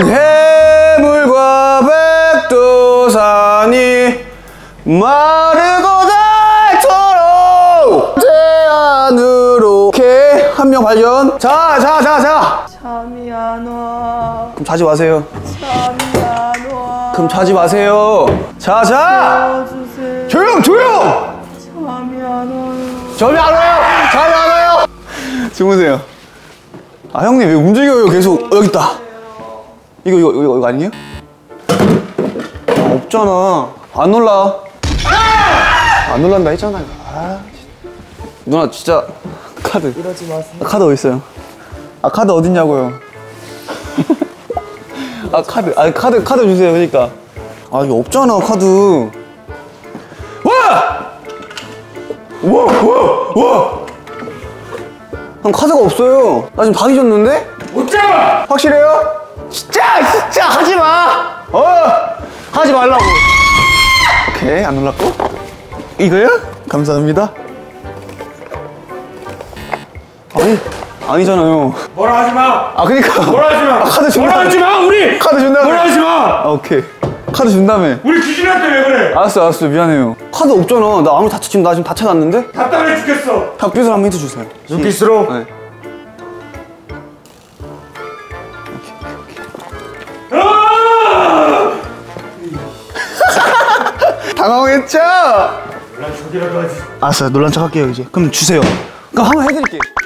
해물과 백두산이 마르고 닳도록 대안으로. 오케이, 한 명 발견. 자. 잠이 안 와. 그럼 자지 마세요. 잠이 안 와. 그럼 자지 마세요. 자. 도와주세요. 조용. 잠이 안 와요. 잠이 안 와요. 주무세요. 아, 형님 왜 움직여요 계속. 여기 있다. 이거 아니에요? 아, 없잖아. 안 놀라. 안 놀란다 했잖아요. 아, 누나 진짜 카드. 이러지 마세요. 카드 어디 있어요? 아, 카드 어딨냐고요? 아, 카드 주세요. 그러니까. 아, 이거 없잖아 카드. 와! 형 카드가 없어요. 나 지금 다 뒤졌는데? 웃자! 확실해요? 진짜 하지 마. 하지 말라고. 오케이, 안 놀랐고. 이거요? 감사합니다. 아니잖아요. 뭐라 하지 마! 아, 그니까. 뭐라 하지 마! 카드 준다며. 뭐라 하지 마, 우리! 카드 준다며. 뭐라 하지 마! 아, 오케이. 카드 준다며. 우리 귀신한테 왜 그래? 알았어. 미안해요. 카드 없잖아. 나 나 지금 다쳐놨는데? 답답해 죽겠어. 닭빛을 한번 힌트 주세요. 눈빛으로? 네. 아! 당황했죠? 난 저기라도 하지. 알았어요. 놀란 척 할게요, 이제. 그럼 주세요. 그럼 한번 해드릴게요.